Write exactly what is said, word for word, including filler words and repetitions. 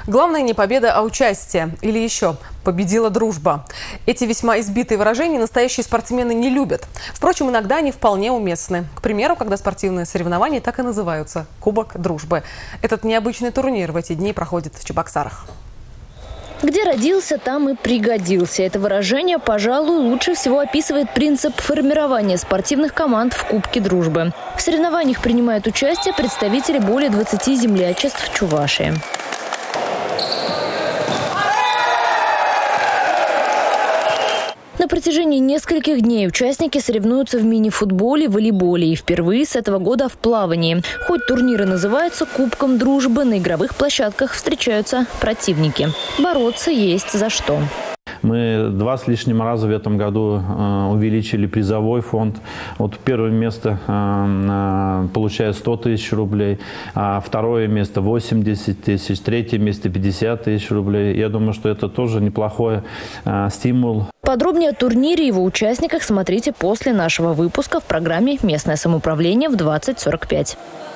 Главное не победа, а участие. Или еще победила дружба. Эти весьма избитые выражения настоящие спортсмены не любят. Впрочем, иногда они вполне уместны. К примеру, когда спортивные соревнования так и называются – Кубок дружбы. Этот необычный турнир в эти дни проходит в Чебоксарах. Где родился, там и пригодился. Это выражение, пожалуй, лучше всего описывает принцип формирования спортивных команд в Кубке дружбы. В соревнованиях принимают участие представители более двадцати землячеств Чувашии. На протяжении нескольких дней участники соревнуются в мини-футболе, волейболе и впервые с этого года в плавании. Хоть турниры называются Кубком дружбы, на игровых площадках встречаются противники. Бороться есть за что. Мы два с лишним раза в этом году э, увеличили призовой фонд. Вот первое место э, получает сто тысяч рублей, а второе место восемьдесят тысяч, третье место пятьдесят тысяч рублей. Я думаю, что это тоже неплохой э, стимул. Подробнее о турнире и его участниках смотрите после нашего выпуска в программе «Местное самоуправление» в двадцать сорок пять.